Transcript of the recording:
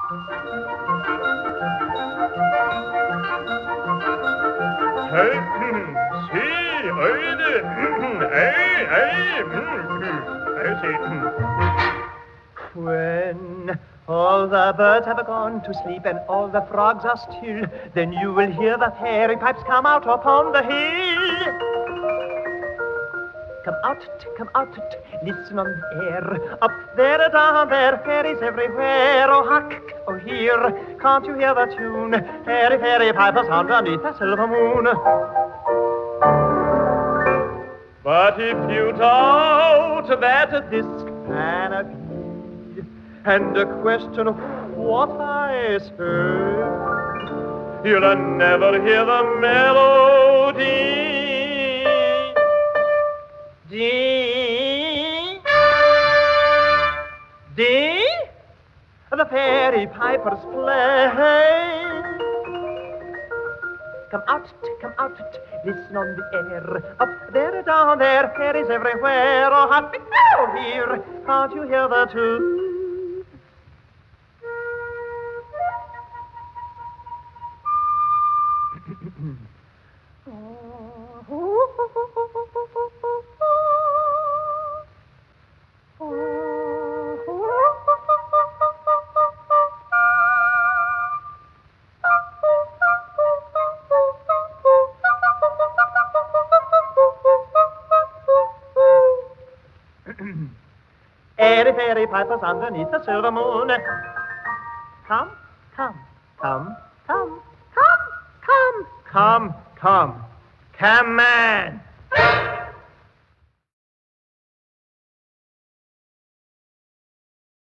When all the birds have gone to sleep and all the frogs are still, then you will hear the fairy pipes come out upon the hill. Come out, listen on the air. Up there, down there, fairies everywhere. Oh, hark, oh, hear, can't you hear the tune? Fairy, fairy pipers underneath the silver moon. But if you doubt that this can be, and question what I say, you'll never hear the melody. Dee, dee, the fairy pipers play. Come out, listen on the air. Up there, down there, fairies everywhere. Oh, happy, oh, here, can't you hear the tune? Airy fairy pipers underneath the silver moon. Come, come, come, come, come, come, come, come, come, man.